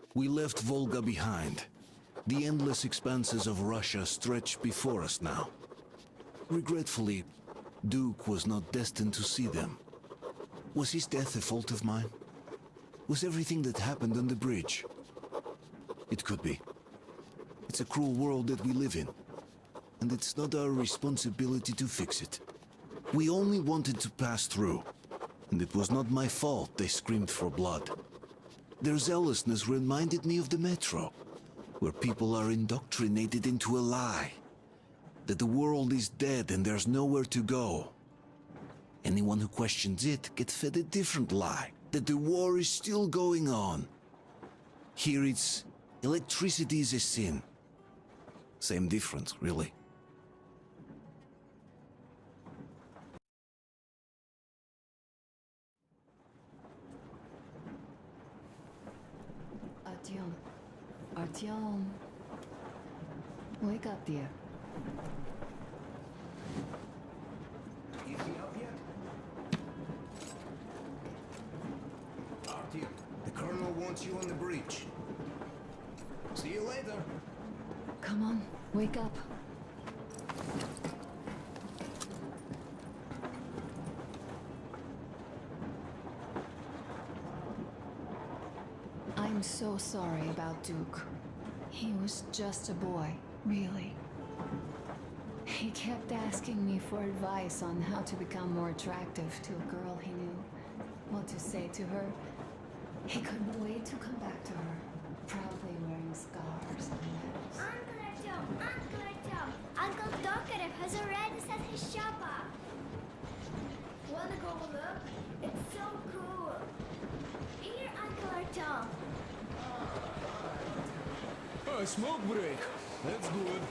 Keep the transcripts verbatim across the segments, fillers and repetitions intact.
We left Volga behind. The endless expanses of Russia stretch before us now. Regretfully, Duke was not destined to see them. Was his death a fault of mine? Was everything that happened on the bridge? It could be. It's a cruel world that we live in, and it's not our responsibility to fix it. We only wanted to pass through, and it was not my fault they screamed for blood. Their zealousness reminded me of the Metro, where people are indoctrinated into a lie. That the world is dead and there's nowhere to go. Anyone who questions it gets fed a different lie, that the war is still going on. Here it's electricity is a sin. Same difference, really. Artyom. Artyom. Wake up, dear. Is he up yet? Artyom, the Colonel wants you on the breach. See you later. Come on, wake up. I'm so sorry about Duke. He was just a boy, really. He kept asking me for advice on how to become more attractive to a girl he knew, what to say to her. He couldn't wait to come back to her, proudly wearing scars and medals. Uncle Artyom, Uncle Artyom, Uncle Tokarev has already set his shop up. Wanna go look? It's so cool. Here, Uncle Artyom. A smoke break. That's good.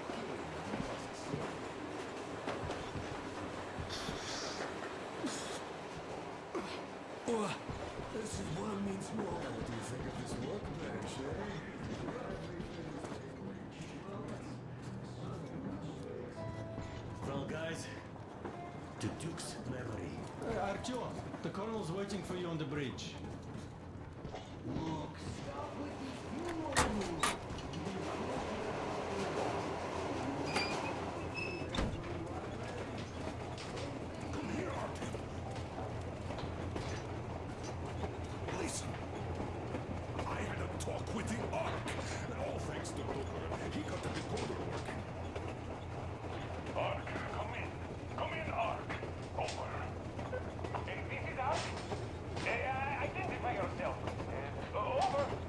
Oh, this is one means more. What do you think of this workbench, eh? Well, guys, to Duke's memory. Hey, Artyom, the Colonel's waiting for you on the bridge. Look, Listen, I had a talk with the Ark, and all thanks to Booker, he got the decoder working. Ark, come in. Come in, Ark. Over. Uh, this is Ark. Uh, identify yourself. Uh, over.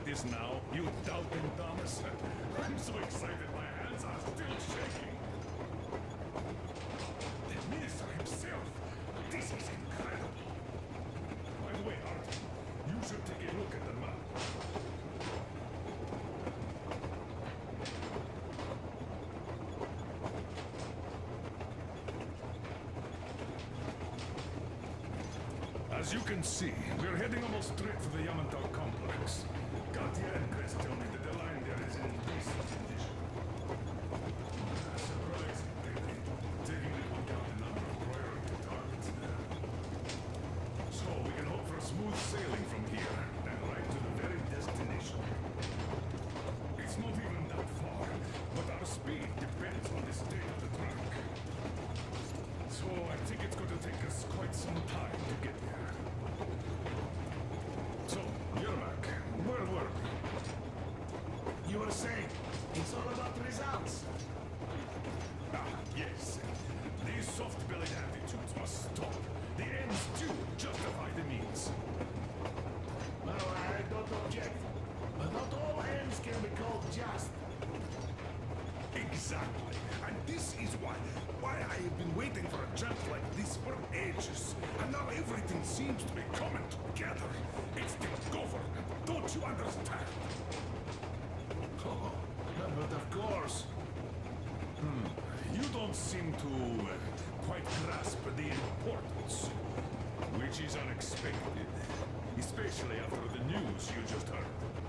this now, you doubting Thomas? I'm so excited my hands are still shaking. The minister himself. This is incredible. By the way, Art, you should take a look at the map. As you can see, we're heading almost straight for the Yamantau complex. Katya and Chris tell me that the line there is in decent condition. Surprisingly, taking into account the number of priority targets there. So we can hope for smooth sailing from here, and right to the very destination. It's not even that far, but our speed depends on the state of the track. So I think it's going to take us quite some time to get there. So, Yermak, where were we? You were saying, it's all about results. Ah, yes. These soft-bellied attitudes must stop. The ends do justify the means. Well, I don't object. But not all ends can be called just. Exactly. And this is why, why I have been waiting for a chance like this for ages. And now everything seems to be coming together. It's the government. Don't you understand? Oh, but of course. Hmm. You don't seem to uh, quite grasp the importance. Which is unexpected. Especially after the news you just heard.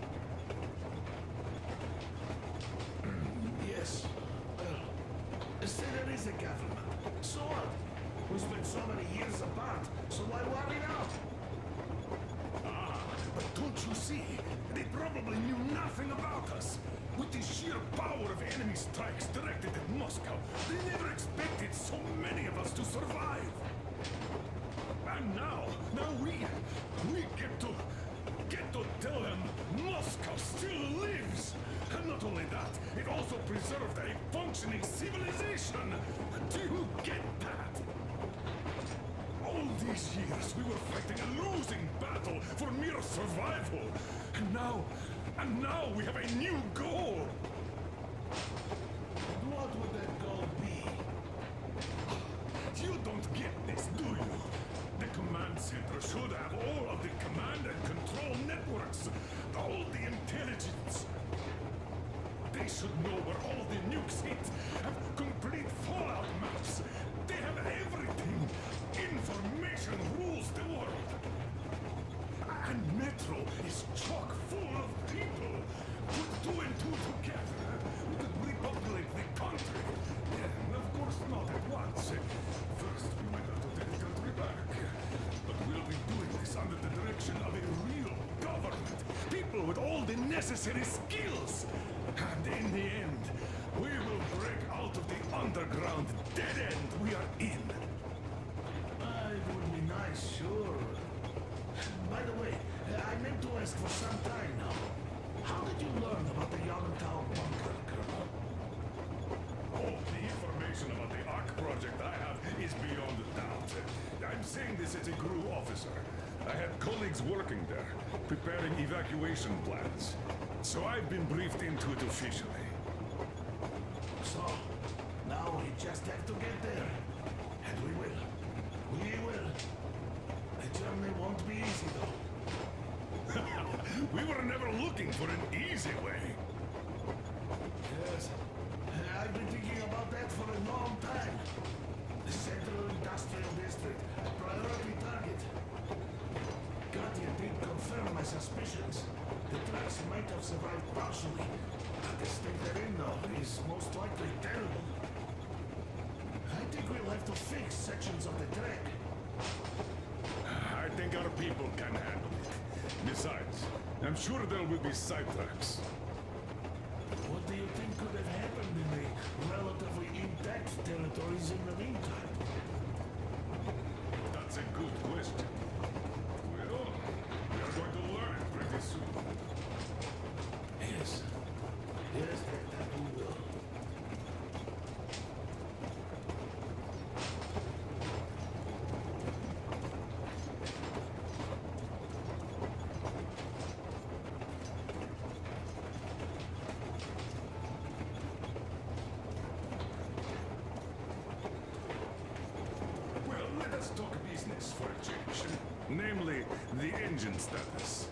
Yes. Well, say there is a government. So what? We spent so many years apart, so why worry now? Ah, but don't you see? They probably knew nothing about us. With the sheer power of enemy strikes directed at Moscow, they never expected so many of us to survive. And now, now we, we get to, get to tell them Moscow still lives. And not only that, it also preserved a functioning civilization. Do you get that? All these years we were fighting a losing battle for mere survival. And now, and now we have a new goal. And what would that goal be? You don't get this, do you? The command center should have all of the command and control networks, all the intelligence. They should know where all the nukes hit, have complete fallout maps. They have everything. Information rules the world. And Metro is chock full of people. Put two and two together, we could repopulate the country. Yeah, of course not at once. First, we might have to take the country back. But we'll be doing this under the direction of a real government. People with all the necessary skills. And in the end, we will break out of the underground dead end we are in. Uh, it would be nice, sure. By the way, I meant to ask for some time now. How did you learn about the Yamantau bunker, Colonel? Oh, the information about the Ark project I have is beyond doubt. I'm saying this as a crew officer. I had colleagues working there, preparing evacuation plans. So I've been briefed into it officially. So, now we just have to get there. And we will. We will. The journey won't be easy, though. We were never looking for an easy way. Yes. I've been thinking about that for a long time. The Central Industrial District, a priority target. Katya did confirm my suspicions. The tracks might have survived partially, but the state they're in now is most likely terrible. I think we'll have to fix sections of the track. I think our people can handle it. Besides, I'm sure there will be sidetracks. What do you think could have happened in the relatively intact territories in the meantime? That's a good question. Well, we are going to learn pretty soon. Yes. Yes, that, that we will. Namely, the engine status.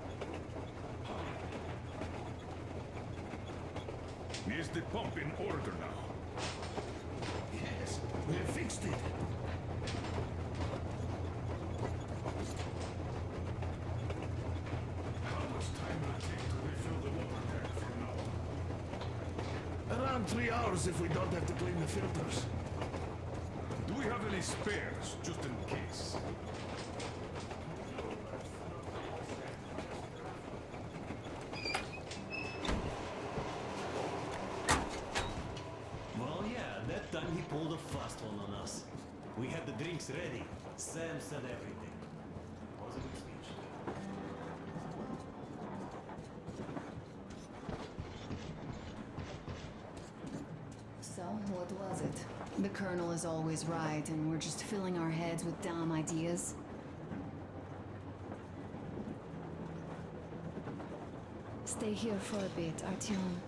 Is the pump in order now? Yes, we have fixed it. How much time will it take to refill the water tank from now on? Around three hours if we don't have to clean the filters. Do we have any spares, just in case? Well, yeah, that time he pulled a fast one on us. We had the drinks ready. Sam said everything. Was a good speech. So, what was it? The Colonel is always right, and we're just filling our heads with dumb ideas. Stay here for a bit, Artyom.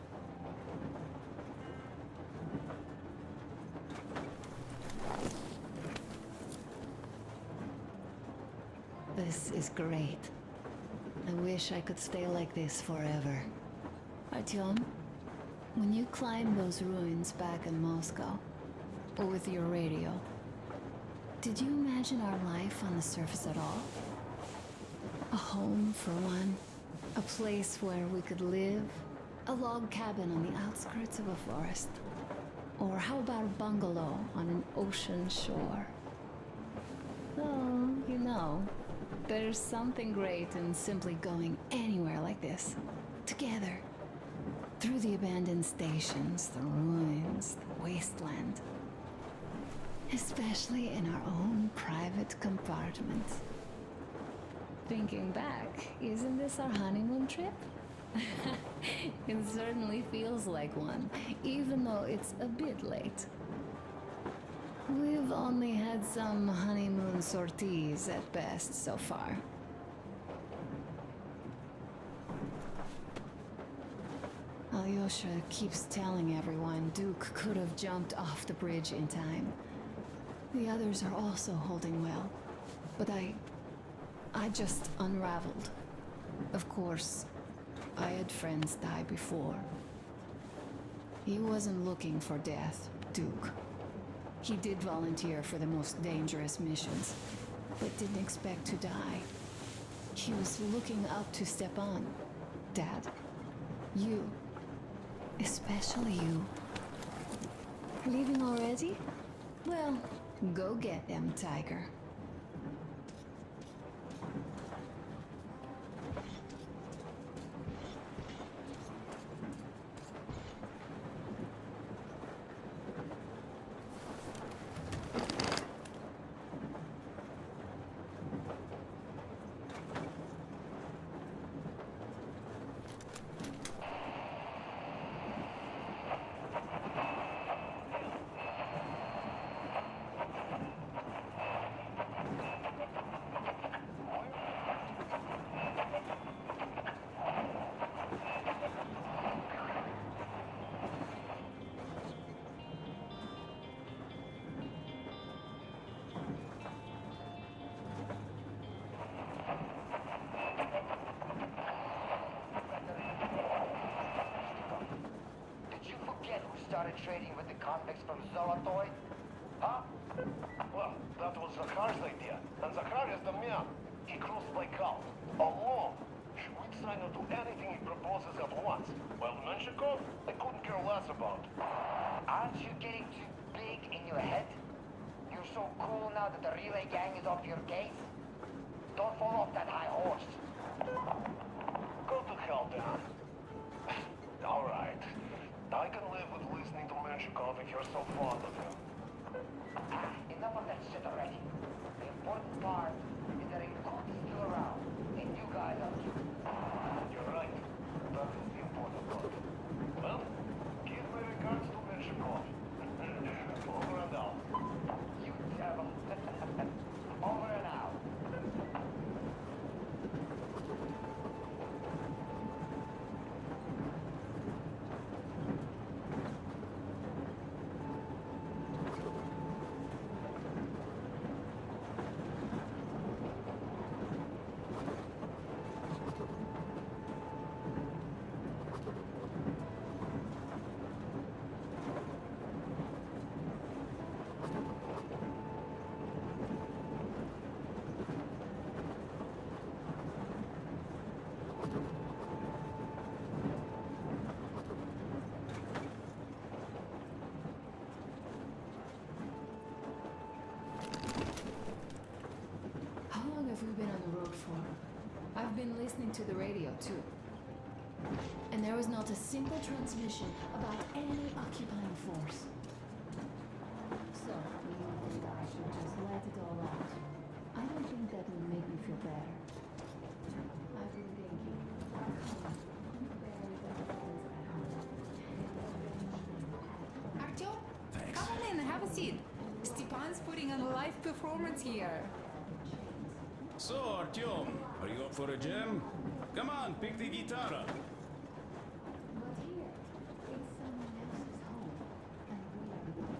This is great. I wish I could stay like this forever. Artyom, when you climbed those ruins back in Moscow, or with your radio, did you imagine our life on the surface at all? A home, for one. A place where we could live. A log cabin on the outskirts of a forest. Or how about a bungalow on an ocean shore? Oh, you know, there's something great in simply going anywhere like this. Together. Through the abandoned stations, the ruins, the wasteland. Especially in our own private compartment. Thinking back, isn't this our honeymoon trip? It certainly feels like one, even though it's a bit late. We've only had some honeymoon sorties at best so far. Alyosha keeps telling everyone Duke could have jumped off the bridge in time. The others are also holding well, but I... I just unraveled. Of course, I had friends die before. He wasn't looking for death, Duke. He did volunteer for the most dangerous missions, but didn't expect to die. He was looking up to Stepan. Dad. You. Especially you. Leaving already? Well, go get them, Tiger. Started trading with the convicts from Zolotoy? Huh? Well, that was Zakhar's idea. And Zakhar is the man. He crossed Baikal. Alone. Shvitsina will do anything he proposes at once. While Menshikov, I couldn't care less about. Aren't you getting too big in your head? You're so cool now that the relay gang is off your case? Don't fall off that high horse. Go to hell, Dan. All right. I can live with listening to Menshikov if you're so fond of him. Ah, enough of that shit already. The important part is that Irkut is still around, and you guys are too. You're right. That is the important part. Well, give my regards to Menshikov. Over and out. You devil. Over and out. been listening to the radio too. And there was not a single transmission about any occupying force. So, you think I should just let it all out? I don't think that will make me feel better. I've been thinking. Artyom, Thanks. come on in, have a seat. Stepan's putting on a live performance here. So, Artyom, are you up for a jam? Come on, pick the guitar up. But here, it's someone else's home, and we are not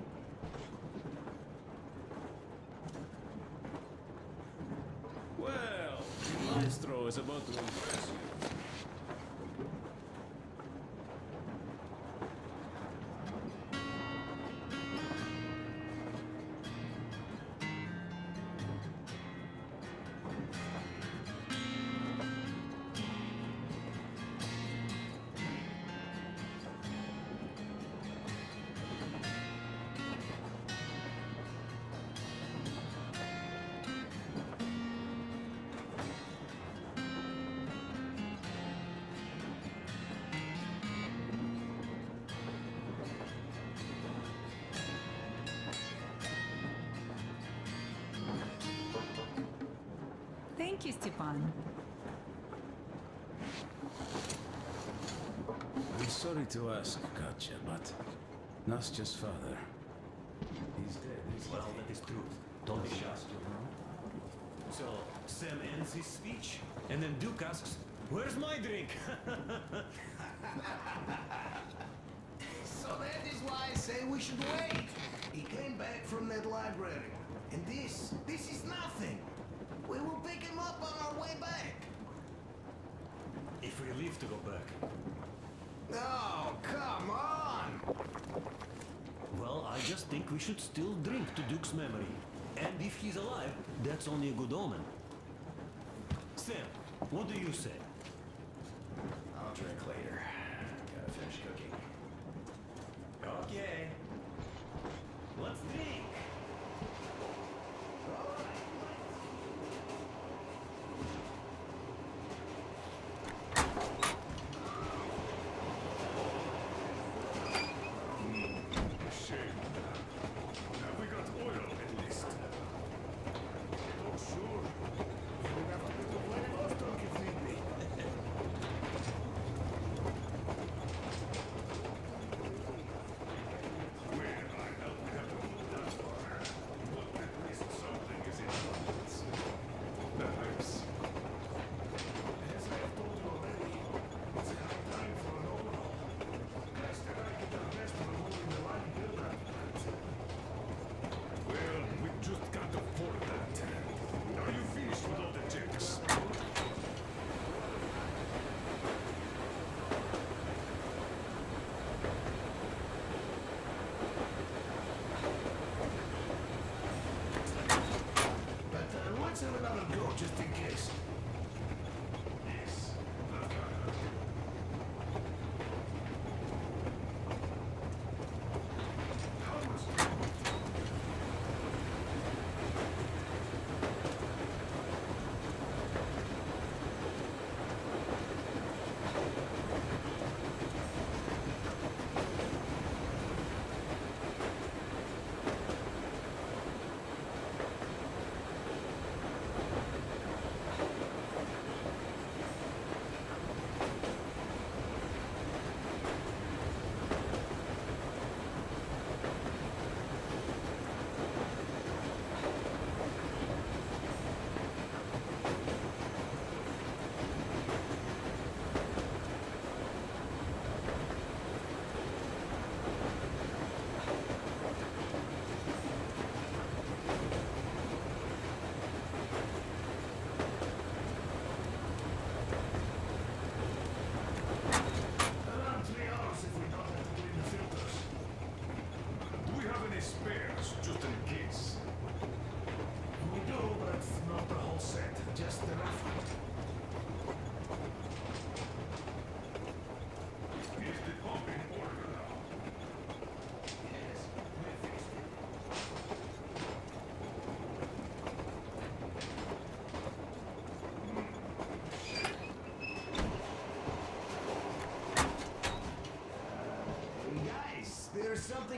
invited. Well, the maestro is about to impress you. Thank you, Stepan. I'm sorry to ask, Katya, but Nastya's father, he's dead, isn't Well, he? that is truth. Don't be shocked. So, Sam ends his speech, and then Duke asks, "Where's my drink?" So that is why I say we should wait. He came back from that library. And this, this is nothing. We will pick him up on our way back. If we leave to go back. Oh, come on! Well, I just think we should still drink to Duke's memory. And if he's alive, that's only a good omen. Sam, what do you say? I'll drink later. Gotta finish cooking. Okay. Let's drink. Shame. Have we got oil at least? Oh, sure. We'll have to put the Vladivostok if need be. Where I help have that far. But at least something is in abundance. Perhaps. As I have told you already, it's high time for an overhaul. Guys, that I get the best of removing the line build-up. Well, we just can't afford that. Are you finished with all the checks? But uh, let's have another go, just in case. Yes.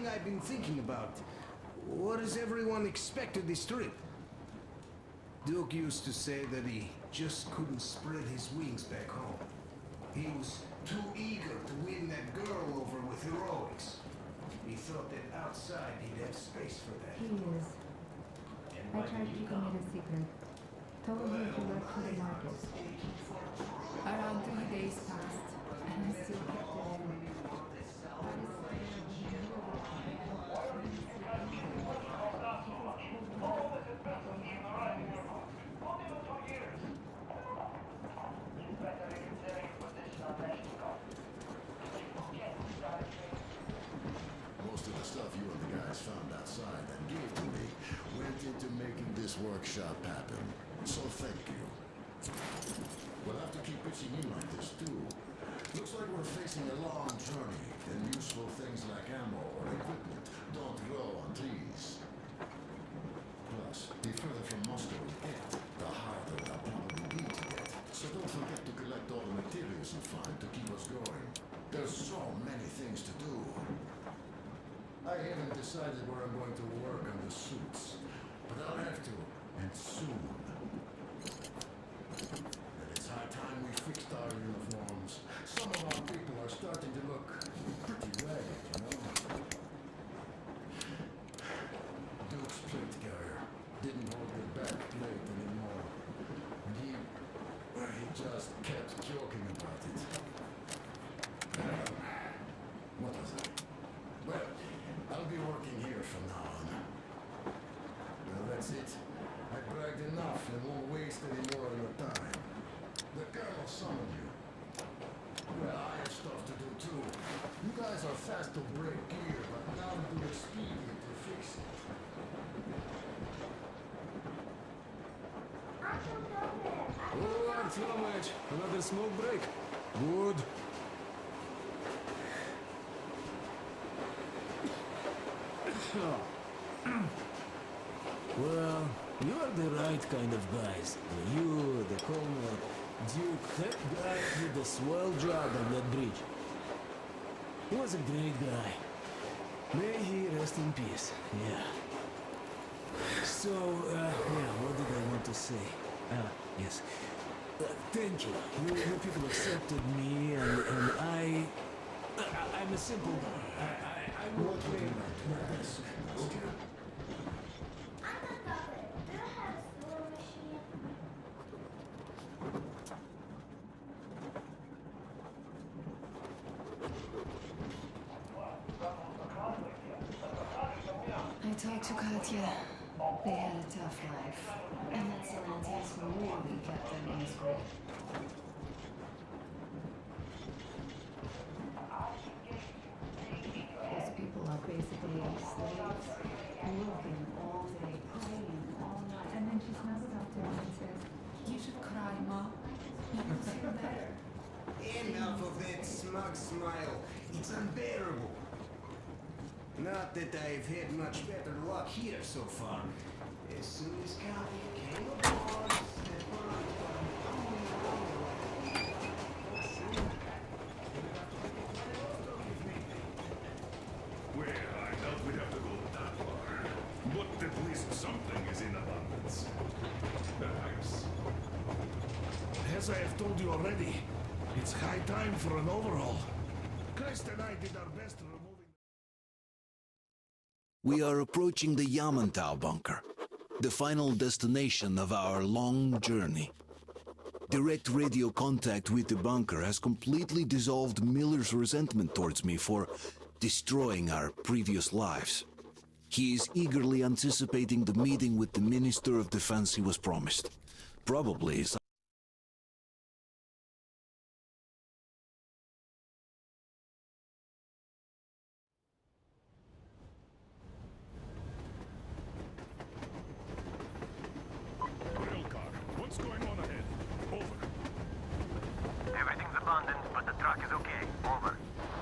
something I've been thinking about. What does everyone expect of this trip? Duke used to say that he just couldn't spread his wings back home. He was too eager to win that girl over with heroics. He thought that outside he'd have space for that. He is. I tried keeping it a secret. Told him to work for the market. Around three days passed, and I still kept it in. Most of the stuff you and the guys found outside and gave to me went into making this workshop happen. So thank you. We'll have to keep pitching in like this too. Looks like we're facing a long journey, and useful things like ammo or equipment don't grow on trees. Plus, the further from Moscow we get, the harder they'll probably be to get. So don't forget to collect all the materials you find to keep us going. There's so many things to do. I haven't decided where I'm going to work on the suits, but I'll have to, and soon. And it's high time we fixed our uniforms. Some of our people are starting to look pretty ragged, you know? Duke's plate carrier didn't hold the back plate anymore. And he, well, he just kept joking about it. Uh, what was I? Well, I'll be working here from now on. Well, that's it. I bragged enough and won't waste any more of your time. The colonel summoned you. Well, I have stuff to do too. You guys are fast to break gear, but now I'm doing speed to fix it. Oh, Artyomich, another smoke break. Good. Well, you are the right kind of guys. You, the Colonel, Duke, that guy did a swell job on that bridge. He was a great guy. May he rest in peace, yeah. So, uh, yeah, what did I want to say? Ah, yes. Uh, thank you. You, you people accepted me, and, and I... Uh, I'm a simple guy. I, I, I will play my best. I talked to Katya. They had a tough life. And that Silenzius really kept them in his grip. Those people are basically slaves, working all day, praying all night. And then she smells up to him and says, "You should cry, Ma. You will feel better." Enough of that smug smile. It's unbearable. Not that I've had much better luck here so far. As soon as Katya came aboard, Stepan Well, I doubt we'd have to go that far. But at least something is in abundance. Perhaps. As I have told you already, it's high time for an overhaul. Christ and I did our best removing... We are approaching the Yamantau bunker, the final destination of our long journey. Direct radio contact with the bunker has completely dissolved Miller's resentment towards me for destroying our previous lives. He is eagerly anticipating the meeting with the Minister of Defense he was promised. Probably some Railcar, what's going on ahead? Over. Everything's abundant, but the truck is okay. Over.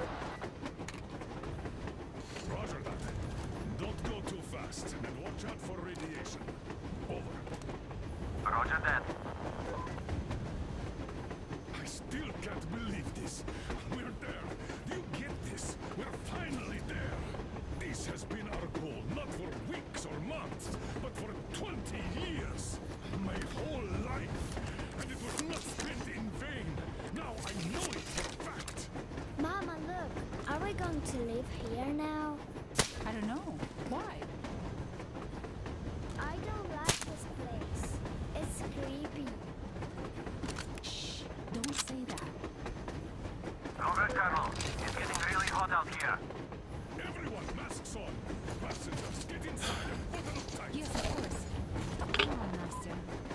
Roger that. Don't go too fast, and watch out for radiation. Over. Roger that. I still can't believe this. We're there. Do you get this? We're finally there. These has been our goal, not for weeks or months, but for twenty years. My whole life. And it was not spent in vain. Now I know it for fact. Mama, look. Are we going to live here now? I don't know. Why? I don't like this place. It's creepy. Shh. Don't say that. Over, Colonel. It's getting really hot out here. Everyone, masks on. Passengers, get inside and button up tight. Yes, of course. Come on, Nastya.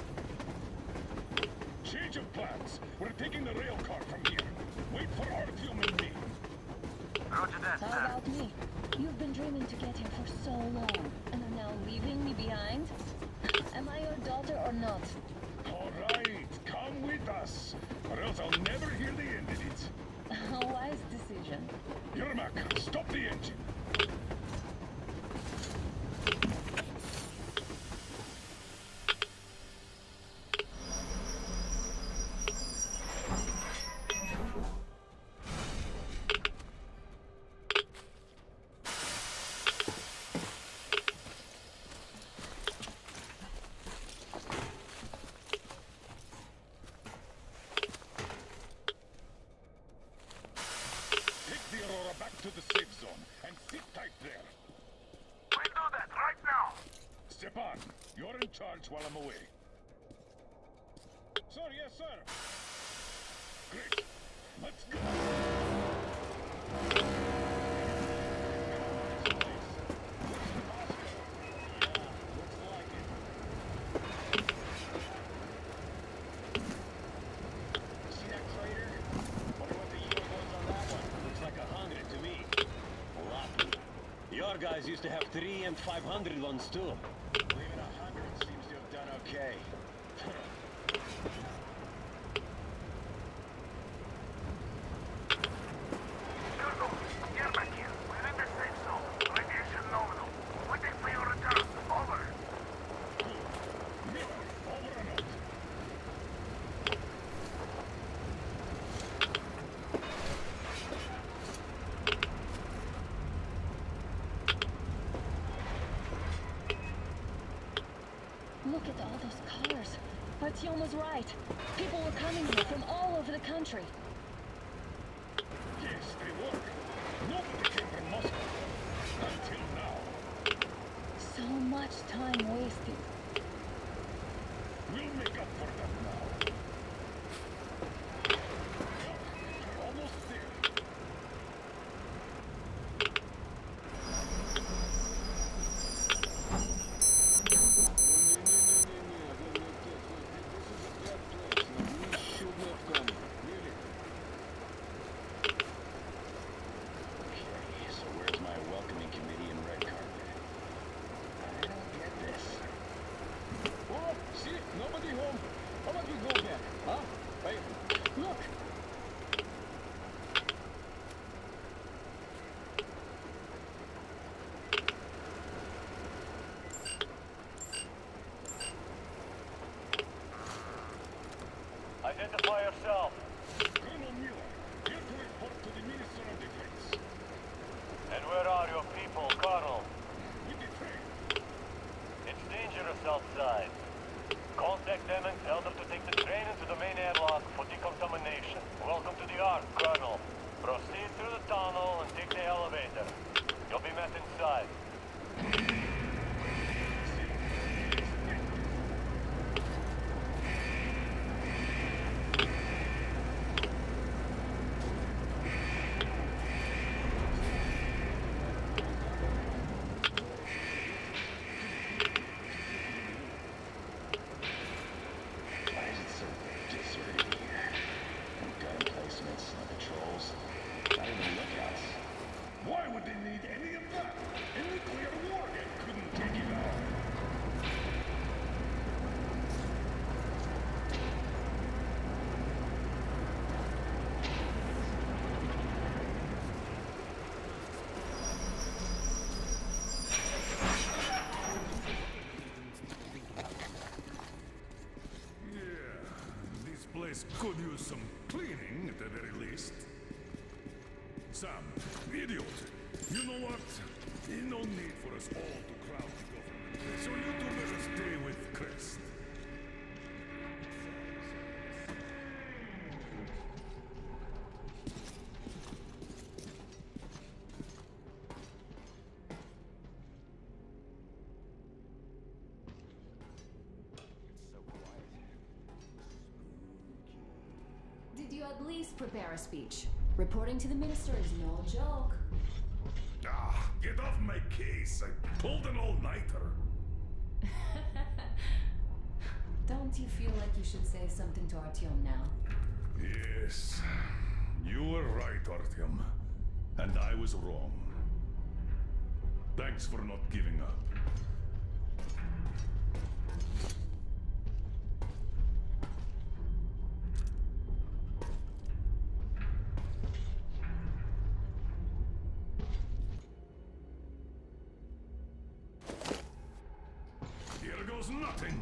Change of plans. We're taking the rail car from here. Wait for Artyom and me. Roger that, How sir. about me? You've been dreaming to get here for so long, and are now leaving me behind? Am I your daughter or not? All right, come with us, or else I'll never hear the end of it. A wise decision. Yermak, stop the engine. To the safe zone and sit tight there. We do that right now. Stepan, you're in charge while I'm away. Sir, yes, sir. Great. Let's go. Your guys used to have three and five hundred ones too. Leaving a hundred seems to have done okay. Kurgo, Yermak here. We're in the safe zone. Radiation nominal. Waiting for your return. Over. Miller, over and out. Look at all those cars. Artyom was right. People were coming here from all over the country. Yes, they were. Nobody came from Moscow. Until now. So much time wasted. We'll make up for that now. We're almost there. Look! Identify yourself. Colonel Miller, here to report to the Minister of Defense. And where are your people, Colonel? With the train. It's dangerous outside. Contact them and tell them to take the train into the main airlock for decontamination. Welcome to the Ark, Colonel. Proceed through the tunnel and take the elevator. You'll be met inside. Why would they need any of that? A nuclear warhead couldn't take it out. Yeah, this place could use some cleaning at the very least. Sam, idiot! You know what? There's no need for us all to crowd the government. So you two better stay with Crest. Did you at least prepare a speech? Reporting to the minister is no joke. Ah, get off my case. I pulled an all-nighter. Don't you feel like you should say something to Artyom now? Yes. You were right, Artyom. And I was wrong. Thanks for not giving up. Here goes nothing.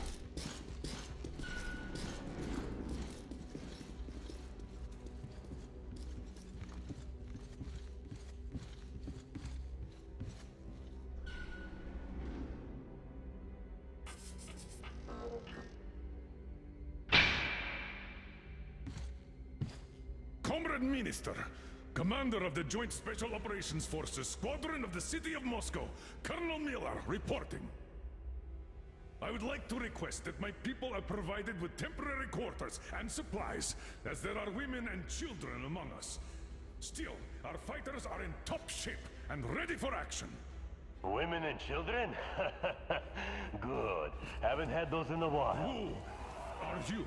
Comrade Minister, Commander of the Joint Special Operations Forces, Squadron of the City of Moscow, Colonel Miller, reporting. I would like to request that my people are provided with temporary quarters and supplies, as there are women and children among us. Still, our fighters are in top shape and ready for action. Women and children? Good. Haven't had those in a while. Who are you?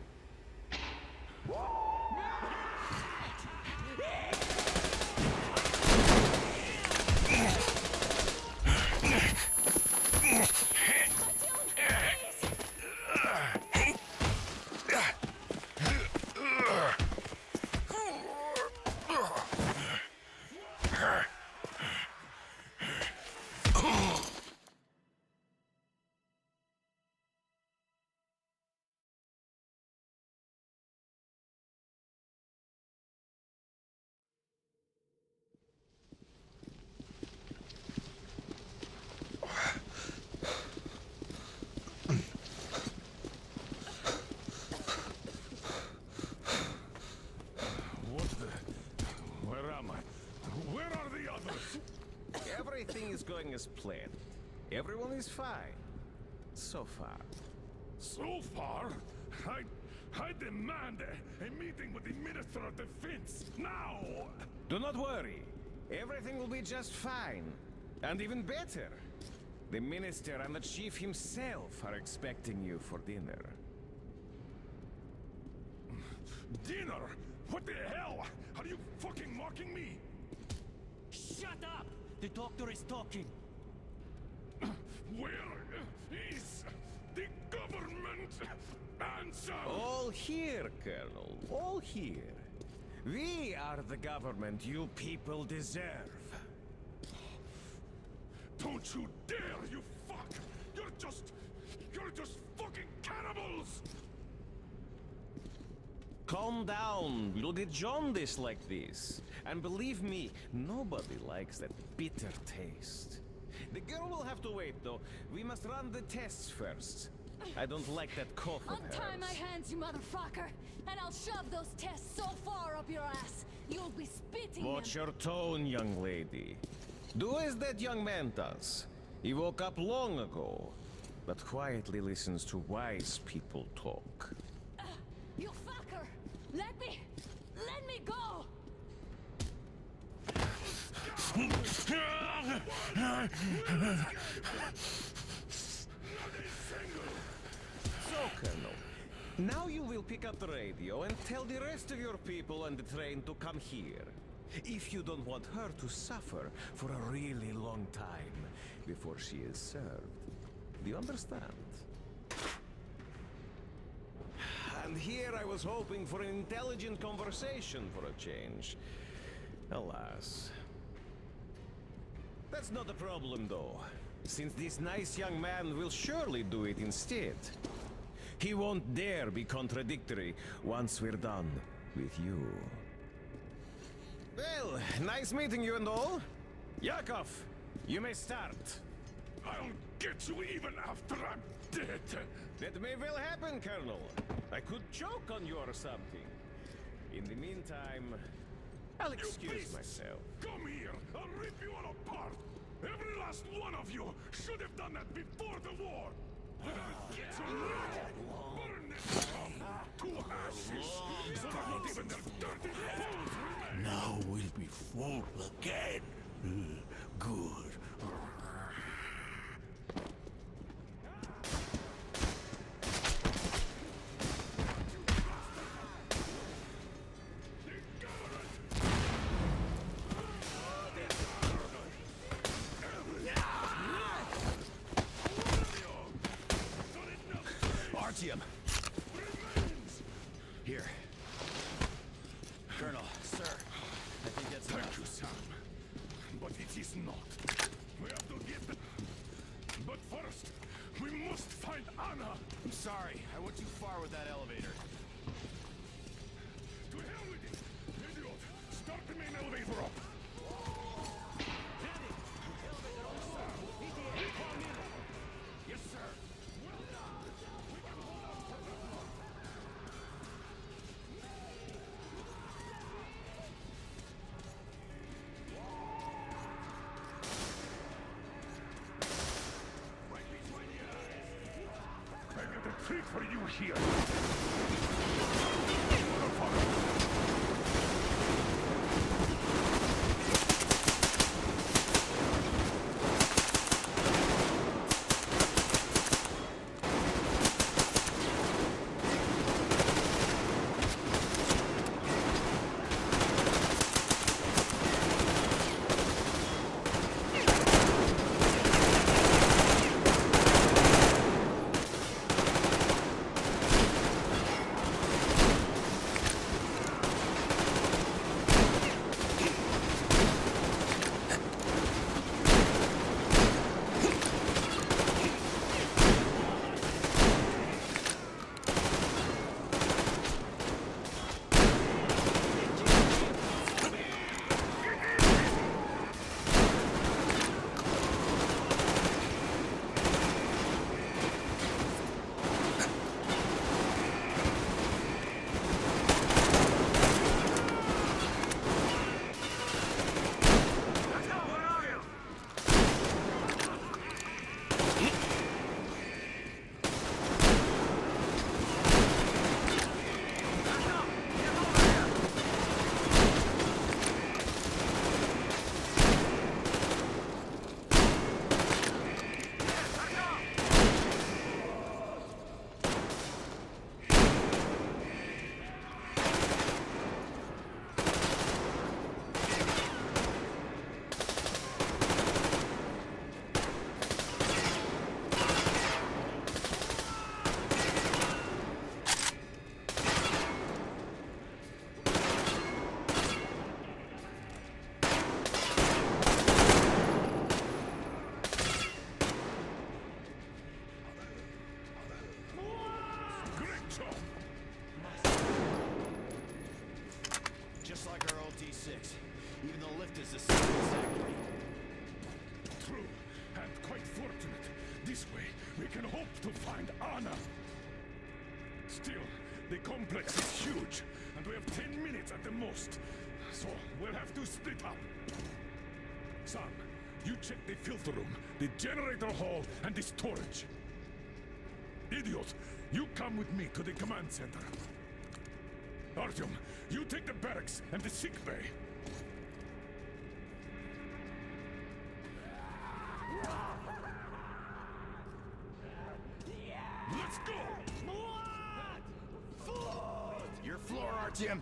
Everything is going as planned. Everyone is fine. So far. So far? I... I demand a, a meeting with the Minister of Defense, now! Do not worry. Everything will be just fine. And even better. The Minister and the Chief himself are expecting you for dinner. Dinner? What the hell? Are you fucking mocking me? Shut up! The doctor is talking. Where is the government? Answer! All here, Colonel. All here. We are the government you people deserve. Don't you dare, you fuck! You're just... You're just fucking cannibals! Calm down. Bloody jaundice like this. And believe me, nobody likes that bitter taste. The girl will have to wait, though. We must run the tests first. I don't like that cough of hers. Untie my hands, you motherfucker, and I'll shove those tests so far up your ass, you'll be spitting Watch them. your tone, young lady. Do as that young man does. He woke up long ago, but quietly listens to wise people talk. Uh, you fucker! Let me... let me go! So, Colonel, now you will pick up the radio and tell the rest of your people on the train to come here. If you don't want her to suffer for a really long time before she is served. Do you understand? And here I was hoping for an intelligent conversation for a change. Alas. That's not a problem, though, since this nice young man will surely do it instead. He won't dare be contradictory once we're done with you. Well, nice meeting you and all. Yakov, you may start. I'll get you even after I'm dead. That may well happen, Colonel. I could choke on you or something. In the meantime, I'll excuse beast! myself. Come here! I'll rip you all apart! Every last one of you should have done that before the war! And I'll get you ready! Burn this town to ashes! So that not even their dirty bones remain! Now we'll be full again. Uh, Good. Artyom. Here. Colonel, sir. I think that's Thank enough. you, Sam. But it is not. We have to get the... But first, we must find Anna! I'm sorry. I went too far with that elevator. To hell with it! Idiot! Start the main elevator up! Yes, sir. I got a treat for you here! Just like our old T six. Even the lift is the same exactly. True, and quite fortunate. This way, we can hope to find Anna. Still, the complex is huge, and we have ten minutes at the most. So, we'll have to split up. Sam, you check the filter room, the generator hall, and the storage. Idiot, you come with me to the command center. Artyom, you take the barracks and the sick bay. Let's go! Your floor, Artyom.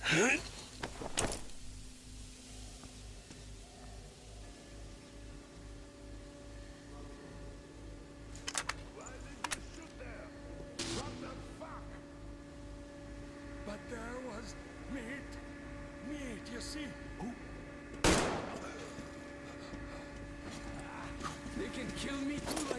But there was meat. Meat, you see? They can kill me too like